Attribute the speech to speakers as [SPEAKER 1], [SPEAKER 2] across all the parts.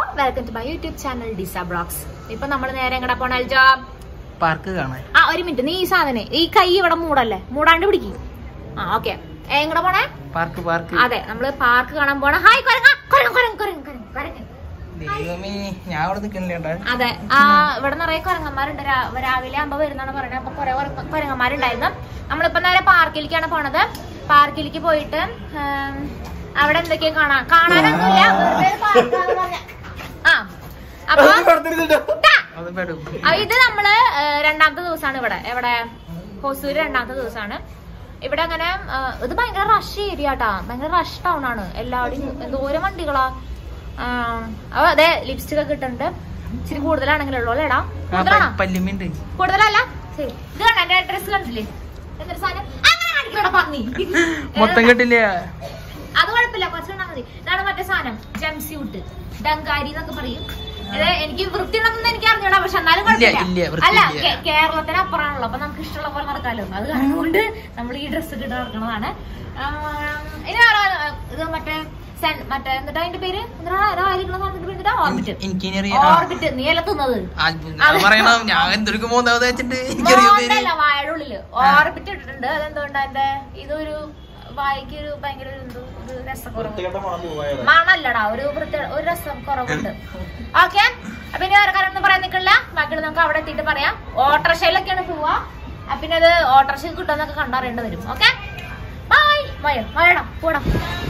[SPEAKER 1] Welcome to my YouTube channel D-SAB blogs. ഇപ്പൊ നമ്മള് നേരെ എങ്ങടാ പോണ ജോബ്
[SPEAKER 2] പാർക്ക് കാണാൻ.
[SPEAKER 1] ഒരു മിനിറ്റ്, നീ ഈ സാധനം ഈ കൈ ഇവിടെ മൂടല്ലേ, മൂടാണ്ട് പിടിക്കും. ഓക്കെ, എങ്ങടാ പോണേ?
[SPEAKER 2] Park park.
[SPEAKER 1] അതെ, നമ്മള് പാർക്ക് കാണാൻ പോണ. ഹായ് കൊരങ്ങ കൊരങ്ങ കൊരങ്ങ കൊരങ്ങ കൊരങ്ങ.
[SPEAKER 2] ഞാൻ അവിടെ നിൽക്കുന്നില്ല.
[SPEAKER 1] അതെ, ഇവിടെ നിറയെ കുരങ്ങന്മാരുണ്ട്. രാവിലെ ആകുമ്പോ വരുന്നാണ് പറയുന്നത്. അപ്പൊ കുറെ കുരങ്ങന്മാരുണ്ടായിരുന്നു. നമ്മളിപ്പോ നേരെ പാർക്കിലേക്കാണ് പോണത്. പാർക്കിലേക്ക് പോയിട്ട് അവിടെ എന്തൊക്കെയാ കാണാനൊന്നുമില്ല. അപ്പൊ ഇത് നമ്മള് രണ്ടാമത്തെ ദിവസമാണ് ഇവിടെ. എവിടെ? ഹൊസൂര് രണ്ടാമത്തെ ദിവസമാണ് ഇവിടെ. അങ്ങനെ ഇത് ഭയങ്കര റഷ് ഏരിയ ട്ടാ, ഭയങ്കര റഷ് ടൗൺ ആണ്. എല്ലാവരും എന്തോരം വണ്ടികളാ. അതെ, ലിപ്സ്റ്റിക് ഒക്കെ ഇട്ടുണ്ട്. ഇച്ചിരി കൂടുതലാണെങ്കിലുള്ളൂ അല്ലേടാ? കൂടുതലല്ല. ശരി, ഇത് കണ്ട എന്റെ ഡ്രസ് കണ്ടില്ലേ? എന്തൊരു സാധനം അങ്ങനെ കാണിക്കണ പന്നി.
[SPEAKER 2] മൊത്തം കിട്ടില്ല,
[SPEAKER 1] അത് കുഴപ്പമില്ല, കുറച്ചുണ്ടാ മതി. ഇതാണ് മറ്റേ സാധനം, ജംസ്യൂട്ട്, ഡങ്കാരി എന്നൊക്കെ പറയും. ഇത് എനിക്ക് വൃത്തിയുണ്ടെന്ന് എനിക്ക് അറിഞ്ഞൂടാ, പക്ഷെ എന്നാലും കുഴപ്പമില്ല. അല്ല, കേരളത്തിന് അപ്പുറമാണല്ലോ, അപ്പൊ നമുക്ക് ഇഷ്ടമുള്ള പോലെ നടക്കാമല്ലോ. അത് കാരണം നമ്മൾ ഈ ഡ്രസ്സ് ഇട്ട് നടക്കണതാണ്. ഇനി ഇത് മറ്റേ എന്നിട്ട് അതിന്റെ പേര് ഓർബിറ്റ്. നീ അല്ല തിന്നത് വാഴയുടെ ഉള്ളില് ഓർബിറ്റ് ഇട്ടിട്ടുണ്ട്. അതെന്തുകൊണ്ട് അതിന്റെ ഇതൊരു വായിക്ക് ഒരു ഭയങ്കര രസക്കുറവ് മണല്ലടാ, ഒരു രസം കുറവുണ്ട്. ഓക്കെ, അപ്പൊ ഇനി വേറെ കാര്യമൊന്നും പറയാൻ നിൽക്കില്ല. ബാക്കിയുള്ള നമുക്ക് അവിടെ എത്തിയിട്ട് പറയാം. ഓട്ടോറിക്ഷയിലൊക്കെയാണ് പോവാ. പിന്നെ അത് ഓട്ടോറിക്ഷ കിട്ടുമെന്നൊക്കെ കണ്ടറിയേണ്ടി വരും. Okay, by. വയടാ പോടാ.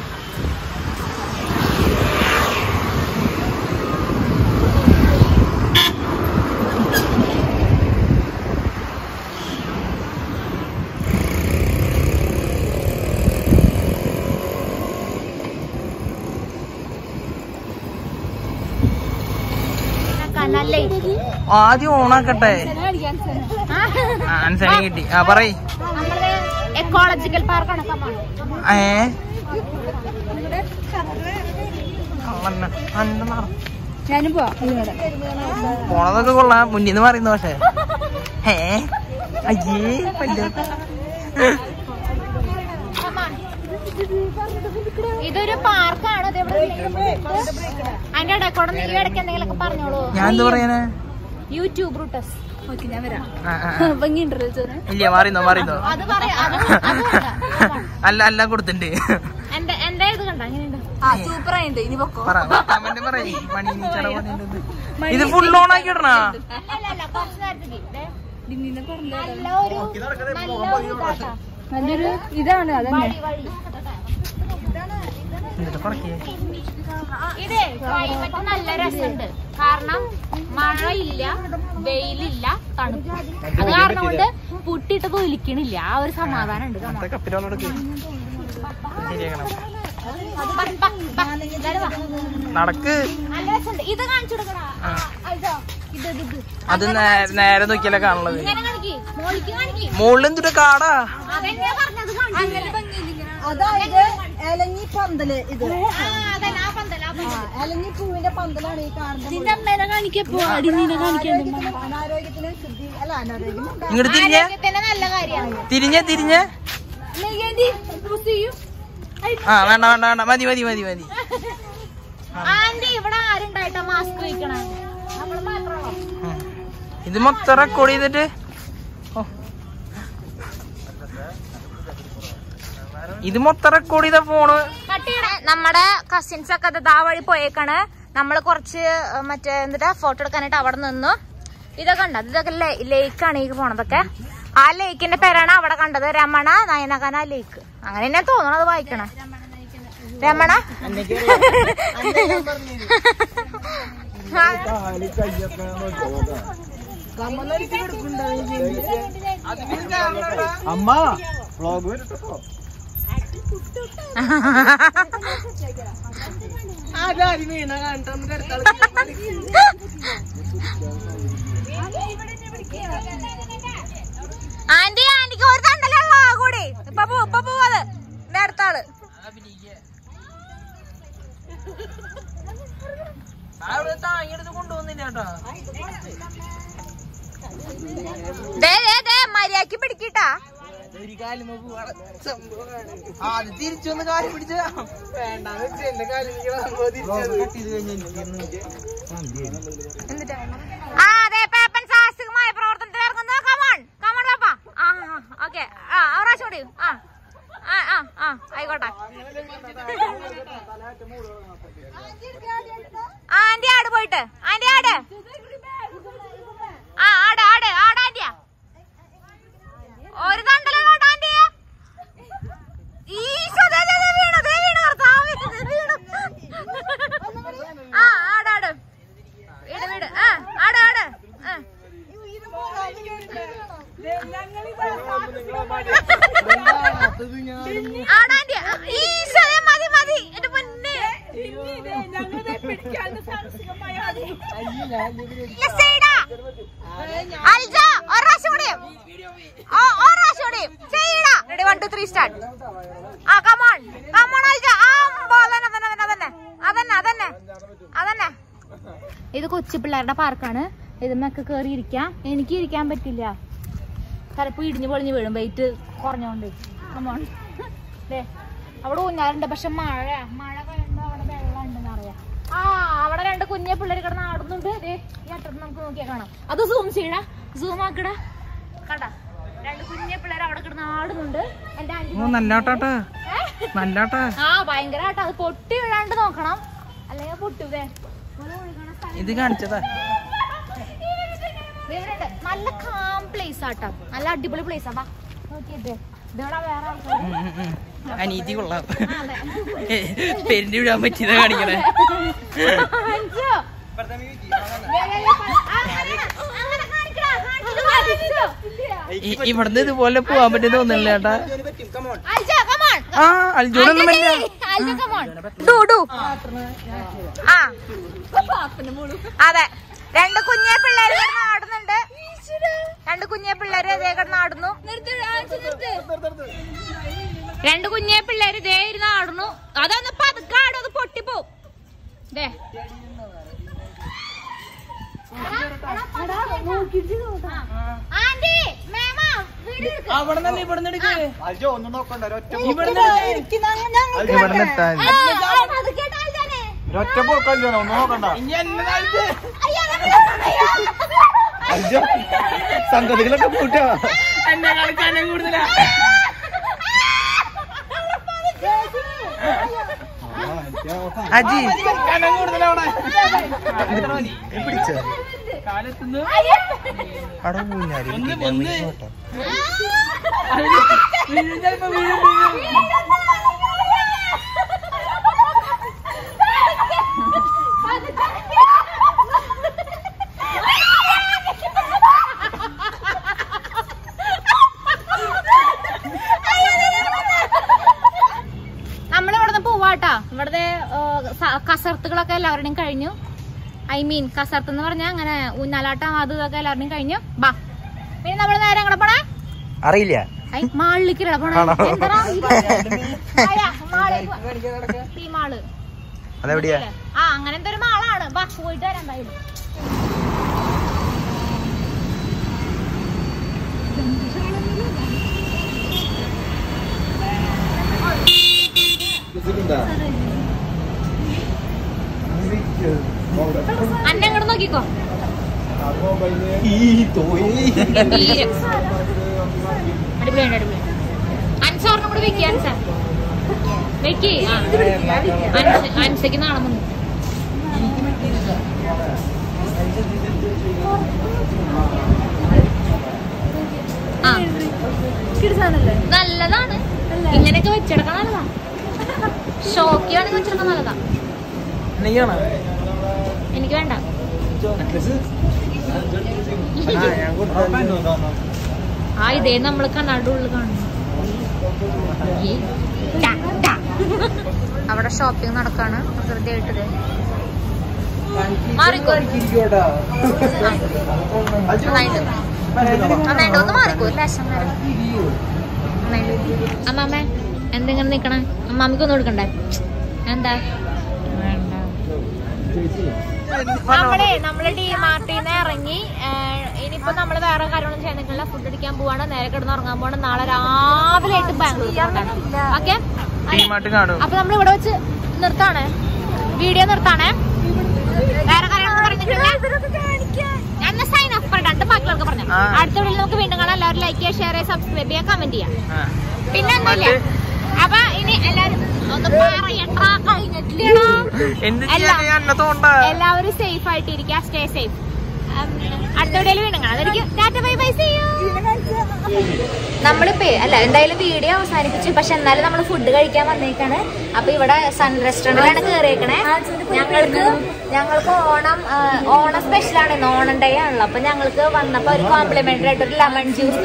[SPEAKER 2] ആദ്യം ഓണാക്കട്ടെ. ആൻസണി കിട്ടി. പറയ്.
[SPEAKER 1] എക്കോളജിക്കൽ പാർക്കാണ്.
[SPEAKER 2] പോണതൊക്കെ കൊള്ളാം, മുന്നിന്ന് പറയുന്നു. പക്ഷെ
[SPEAKER 1] ഇതൊരു പാർക്കാണ്. അതിന്റെ ഇടയ്ക്കൂടെ നീ ഇടയ്ക്ക് എന്തെങ്കിലുമൊക്കെ പറഞ്ഞോളൂ.
[SPEAKER 2] ഞാൻ എന്താ പറയാനാ?
[SPEAKER 1] യൂട്യൂബ് റൂട്ടസ്. ഞാൻ വരാം.
[SPEAKER 2] ഇല്ല, മാറിന്നോ. അല്ല കൊടുത്തിട്ടുണ്ട്.
[SPEAKER 1] എന്റെ ഇത് കണ്ട സൂപ്പറായിട്ട്.
[SPEAKER 2] ഇത് ഫുൾ ഓൺ ആക്കി ഇടണ.
[SPEAKER 1] നല്ലൊരു ഇതാണ്. അതന്നെ ഇതേ ക്ലൈമറ്റ് നല്ല രസമുണ്ട്. കാരണം മഴയില്ല, വെയിലില്ല, തണുപ്പ്. അത് കാരണം കൊണ്ട് പുട്ടിട്ട് തൊലിക്കണില്ല. ആ ഒരു സമാധാനം ഉണ്ട്.
[SPEAKER 2] നടക്ക്.
[SPEAKER 1] നല്ല രസമുണ്ട്. ഇത് കാണിച്ചു കൊടുക്കണ.
[SPEAKER 2] അത് നേരെ നോക്കിയല്ലേ കാണുള്ളത്. മുകളിൽ എന്തൊരു കാടാ.
[SPEAKER 3] അതായത് ഇലഞ്ഞി പന്തല്. ഇത് ഇലഞ്ഞി പൂവിന്റെ പന്തലാണ് ഈ കാണുന്നത്. അനാരോഗ്യത്തിന് ശുദ്ധി അല്ല, അനാരോഗ്യം
[SPEAKER 2] ഇങ്ങോട്ട്
[SPEAKER 1] നല്ല കാര്യമാണ്.
[SPEAKER 2] തിരിഞ്ഞേ
[SPEAKER 1] വേണ്ട.
[SPEAKER 2] മതി.
[SPEAKER 1] ആന്റി, ഇവിടെ ആരുണ്ടായിട്ടാ മാസ്ക് വയ്ക്കണേ? നമ്മള് മാത്രമോ?
[SPEAKER 2] ഇത് മൊത്തം റെക്കോർഡ് ചെയ്തിട്ട് ഫോണ്.
[SPEAKER 1] നമ്മുടെ കസിൻസ് ഒക്കെ ആ വഴി പോയേക്കാണ്. നമ്മള് കുറച്ച് മറ്റേ എന്നിട്ട് ഫോട്ടോ എടുക്കാനായിട്ട് അവിടെ നിന്നു. ഇതൊക്കെ കണ്ട, ഇതൊക്കെ ലേക്കാണ് ഈ പോണതൊക്കെ. ആ ലേക്കിന്റെ പേരാണ് അവിടെ കണ്ടത്, രമണ നയനകന ലേക്ക്. അങ്ങനെ തന്നെ തോന്നണത് വായിക്കണേ. രമണ
[SPEAKER 2] അമ്മ
[SPEAKER 1] ആന്റിക്ക് ഒരു തണ്ടല്ലോ കൂടി. ഇപ്പൊ പോവാത് അടുത്ത ആള്. മര്യാദക്ക് പിടിക്കട്ടാ.
[SPEAKER 2] ഒരു കാലം തിരിച്ചൊന്ന് കാലം പിടിച്ച വേണ്ടാന്ന് വെച്ച് എന്റെ കാലം
[SPEAKER 1] അതെ പേപ്പൻ സാഹസികമായ പ്രവർത്തനത്തിൽ ഇറങ്ങുന്നു. കമോൺ കമോൺ പാപ്പ. ഓക്കെ പ്രാവശ്യം കൂടി. ആയിക്കോട്ടെ. ആന്റി ആട് പോയിട്ട് ആന്റി ആട് ആട് ആട് ആട് ആന്റിയാ ഒരു തണ്ടലോട്ട് ആന്റിയെ ഈശോ വീണു ആട് ആട് വീട് വീട് ആട് ആട് ആടാന്റിയ ഈശോ മതി മതി എന്റെ പൊന്നെ. ഇത് കൊച്ചു പിള്ളേരുടെ പാർക്കാണ്. ഇതിനൊക്കെ കേറി ഇരിക്കാം. എനിക്ക് ഇരിക്കാൻ പറ്റില്ല, ചിലപ്പോ ഇടിഞ്ഞു പൊളിഞ്ഞു വീഴും വെയിറ്റ് കുറഞ്ഞോണ്ട്. കമോൺ. അവിടെ ഊഞ്ഞാലുണ്ട്, പക്ഷെ മഴ കഴിയുമ്പോ അവിടെ വെള്ളം ഉണ്ടെന്ന് അറിയാം. അവിടെ രണ്ട് കുഞ്ഞെ പിള്ളേർ കിടന്ന് ആടുന്നുണ്ട്. ഈ അറ്റത്ത് നമുക്ക് നോക്കിയാ കാണാം. അത് സൂം ചെയ്യടാ, സൂം ആക്കടാ. കണ്ട രണ്ട് കുഞ്ഞെ പിള്ളേർ അവിടെ കിടന്ന് ആടുന്നുണ്ട്. എന്റെ ഭയങ്കര ആട്ടാ. അത് പൊട്ടി വീഴാണ്ട് നോക്കണം, അല്ലെങ്കിൽ പൊട്ടൂതേ.
[SPEAKER 2] ഇത് കാണിച്ചതാ.
[SPEAKER 1] നല്ല കാം പ്ലേസ് ആട്ടോ, നല്ല അടിപൊളി പ്ലേസ് ആവാ. നോക്കിയിട്ട് ഇതോടെ വേറെ
[SPEAKER 2] അനീതി കൊള്ളാം. പെരിഞ്ഞു വിടാൻ പറ്റിയതാ കാണിക്കണേ. ഇവിടുന്ന് ഇതുപോലെ പോവാൻ പറ്റിയ തോന്നില്ല ചേട്ടാ. അൽജോടൊന്നും
[SPEAKER 1] അതെ. രണ്ട് കുഞ്ഞെ പിള്ളേര് കിടന്ന് ആടുന്നുണ്ട്. രണ്ട് കുഞ്ഞെ പിള്ളേര് ഇതേ കിടന്ന് ആടുന്നു. രണ്ട് കുഞ്ഞെ പിള്ളേര് ഇതേ ഇരുന്ന് ആടുന്നു. അതൊന്ന് പതുക്കാടും, അത് പൊട്ടിപ്പോവും.
[SPEAKER 2] സംഗതികളൊക്കെ കൂട്ടാ എന്നെ കളിക്കാനും കൂടുതലാ. അജി കനം കൂടുതലവിടെ പിടിച്ച കാലത്തുനിന്ന് അവിടെ മൂന്നാല് ചിലപ്പോ വീഴും.
[SPEAKER 1] നമ്മളിവിടുന്ന് പോവാട്ടാ. ഇവിടുത്തെ കസർത്തുകളൊക്കെ എല്ലാവരുടെയും കഴിഞ്ഞു. ഐ മീൻ കസർത്ത് എന്ന് പറഞ്ഞാൽ അങ്ങനെ ഊഞ്ഞാലാട്ടം അത് ഇതൊക്കെ എല്ലാവരുടെയും കഴിഞ്ഞു. ബാ, പിന്നെ നമ്മള് നേരെ എങ്ങനെ പോണേ
[SPEAKER 2] അറിയില്ല.
[SPEAKER 1] മാളിലേക്ക് പോണേ. മാള്
[SPEAKER 2] അതെവിടെയാ?
[SPEAKER 1] അങ്ങനത്തെ ഒരു മാളാണ്. ബാ, പോയിട്ട് വരാം എന്തായാലും. അന്നെ അങ്ങോട്ട് നോക്കിക്കോ. അടിപൊളിയാണ്, അടിപൊളി. അൻസോറിനും കൂടെ വെക്കി. അൻസ വെക്കി. അൻസയ്ക്ക് നാളെ വന്നു. നല്ലതാണ് ഇങ്ങനെയൊക്കെ വെച്ചെടുക്കാൻ. നല്ലതാ. ഷോക്കിയാണെങ്കിൽ വെച്ചെടുക്കാൻ നല്ലതാ. എനിക്ക് വേണ്ട. ഇതേ നമ്മള് കണ്ണാടുള്ളിൽ കാണുന്നു. അവിടെ ഷോപ്പിംഗ് നടക്കാണ്. പ്രകൃതിയായിട്ടത് മാറിക്കോ. നന്നായിട്ട് ഒന്ന് മാറിക്കോ. ലേശം നേരം. അമ്മാമ്മ എന്തെങ്കിലും നിക്കണേ? അമ്മാമ്മക്ക് ഒന്നും കൊടുക്കണ്ടേ? എന്താ വേണ്ട. നമ്മള് ഡിമാർട്ടിന്ന് ഇറങ്ങി. ഇനിയിപ്പോ നമ്മള് വേറെ കാര്യങ്ങളൊന്നും ചെയ്യാൻ നിൽക്കില്ല. ഫുഡ് അടിക്കാൻ പോവാണ്, നേരെ കിടന്ന് ഉറങ്ങാൻ പോവാണ്. നാളെ രാവിലെ ആയിട്ട് ബാംഗ്ലൂർ. ഓക്കെ, അപ്പൊ നമ്മൾ ഇവിടെ വെച്ച് നിർത്താണേ, വീഡിയോ നിർത്താണേ. വേറെ കാര്യങ്ങളൊന്നും പറഞ്ഞിട്ടില്ല. ഞാൻ സൈൻ ഓഫ് പറഞ്ഞിട്ട് ബാക്കിയുള്ളവർക്ക് പറഞ്ഞു. അടുത്ത വീഡിയോയിൽ നമുക്ക് വീണ്ടും കാണാം. എല്ലാവരും ലൈക്ക് ചെയ്യുക, ഷെയർ ചെയ്യുക, സബ്സ്ക്രൈബ് ചെയ്യുക, കമന്റ് ചെയ്യാം. പിന്നെ ഒന്നുമില്ല. അപ്പൊ ഇനി എല്ലാരും എല്ലാവരും സേഫ് ആയിട്ടിരിക്കുക. Stay safe. അടുത്ത വീഡിയോയിൽ വീണ്ടും കാണാം. നമ്മളിപ്പോ എന്തായാലും വീഡിയോ അവസാനിപ്പിച്ചു. പക്ഷെ എന്നാലും നമ്മൾ ഫുഡ് കഴിക്കാൻ വന്നേക്കാണ്. അപ്പൊ ഇവിടെ സൺ റെസ്റ്റോറന്റിലാണ് കേറിയേക്കണേ. ഞങ്ങൾക്ക് ഓണം സ്പെഷ്യലാണ്. ഓണം ഡേ ആണല്ലോ. അപ്പൊ ഞങ്ങൾക്ക് വന്നപ്പോ ഒരു കോംപ്ലിമെന്ററി ആയിട്ട് ഒരു ലെമൺ ജ്യൂസ്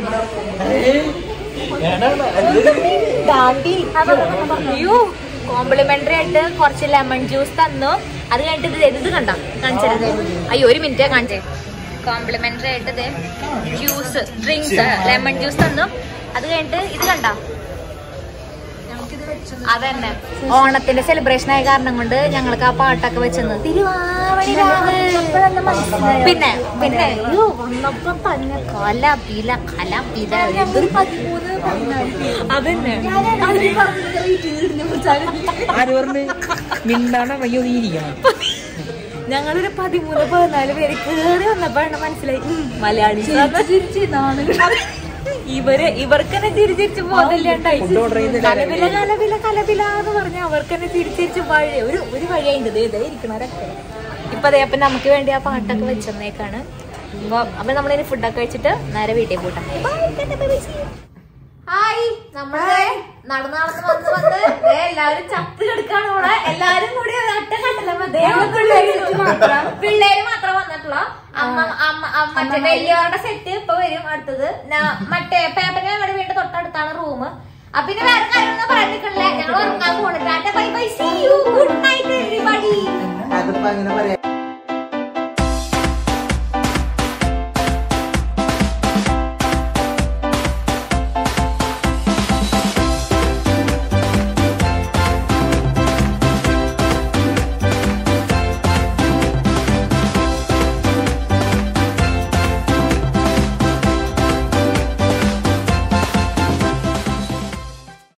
[SPEAKER 1] കോംപ്ലിമെന്ററി ആയിട്ട് കുറച്ച് ലെമൺ ജ്യൂസ് തന്നു. അത് കഴിഞ്ഞിട്ട് ഇത് കണ്ട കാണിച്ചത്. അയ്യോ ഒരു മിനിറ്റ് കാണിച്ചേ. കോംപ്ലിമെന്ററി ആയിട്ട് ജ്യൂസ് ഡ്രിങ്ക്സ് ലെമൺ ജ്യൂസ് തന്നു. അത് കഴിഞ്ഞിട്ട് ഇത് കണ്ട. അതന്നെ ഓണത്തിന്റെ സെലിബ്രേഷൻ ആയ കാരണം കൊണ്ട് ഞങ്ങൾക്ക് ആ പാട്ടൊക്കെ വെച്ചെന്ന് തിരുവാവണി രാവ്. പിന്നെ പിന്നെ വന്നപ്പോ തന്നെ കലപില അതന്നെ ഞങ്ങളൊരു 13-14 പേര് കേറി വന്നപ്പോഴാണ് മനസ്സിലായി മലയാളി. ഇവർക്ക് തന്നെ ചിരിച്ചിരിച്ച് ബോധമില്ലാണ്ടായി. കലപില കലപില കലപില എന്ന് പറഞ്ഞ അവർക്ക് തന്നെ ചിരിച്ചിരിച്ച് ഒരു വഴിയായിട്ട് ഇരിക്കണവരൊക്കെ ഇപ്പൊ അതേ. അപ്പൊ നമുക്ക് വേണ്ടി ആ പാട്ടൊക്കെ വെച്ചേക്കാണ്. അപ്പൊ നമ്മളിനി ഫുഡൊക്കെ വെച്ചിട്ട് നേരെ വീട്ടിൽ പോട്ടെ. ഹായ്, നമ്മളെ നടന്ന് വന്ന് എല്ലാവരും ചത്ത് കിടക്കാണ്. ഇവിടെ എല്ലാരും കൂടി അട്ടം കണ്ടല്ലോ. പിള്ളേര് മാത്രം വന്നിട്ടുള്ള മറ്റേ വലിയവരുടെ സെറ്റ് ഇപ്പൊ വരും. അടുത്തത് മറ്റേ പേപ്പറിന് നമ്മുടെ വീടിന്റെ തൊട്ടടുത്താണ് റൂം. അപ്പൊ പിന്നെ വേറെ കാര്യങ്ങളൊന്നും പറയാൻ നിൽക്കണില്ല. ഞങ്ങൾ ഉറങ്ങാൻ പോണില്ല. Bye bye, see you, good night everybody.